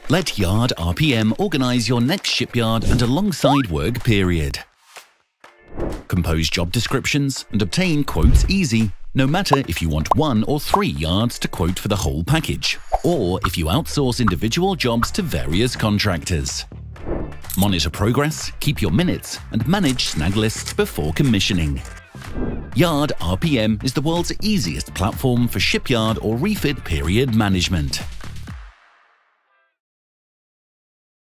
Let Yacht-RPM organize your next shipyard and alongside work period. Compose job descriptions and obtain quotes easy, no matter if you want 1 or 3 yards to quote for the whole package, or if you outsource individual jobs to various contractors. Monitor progress, keep your minutes, and manage snag lists before commissioning. Yacht-RPM is the world's easiest platform for shipyard or refit period management.